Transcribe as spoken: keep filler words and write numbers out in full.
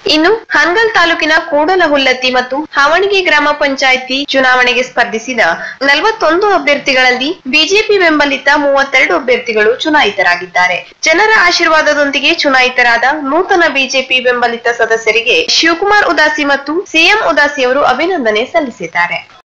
ಇನ್ನು ಹಾನಗಲ್ ತಾಲೂಕಿನ ಕೂಡಲಹುಲ್ಲತ್ತಿ ಮತ್ತು ಹಾವಣಗಿ ಗ್ರಾಮ ಪಂಚಾಯಿತಿ ಚುನಾವಣೆಗೆ ಸ್ಪರ್ಧಿಸಿದ ನಲವತ್ತೊಂದು ಅಭ್ಯರ್ಥಿಗಳಲ್ಲಿ ಬಿಜೆಪಿ ಬೆಂಬಲಿತ ಮೂವತ್ತೆರಡು ಅಭ್ಯರ್ಥಿಗಳು ಚುನಾಯಿತರಾಗಿದ್ದಾರೆ. ಜನರ ಆಶೀರ್ವಾದದೊಂದಿಗೆ ಚುನಾಯಿತರಾದ ನೂತನ ಬಿಜೆಪಿ ಬೆಂಬಲಿತ ಸದಸ್ಯರಿಗೆ ಶಿವಕುಮಾರ್ ಉದಾಸಿ ಮತ್ತು ಸಿಎಂ ಉದಾಸಿ ಅವರು ಅಭಿನಂದನೆ ಸಲ್ಲಿಸಿದ್ದಾರೆ.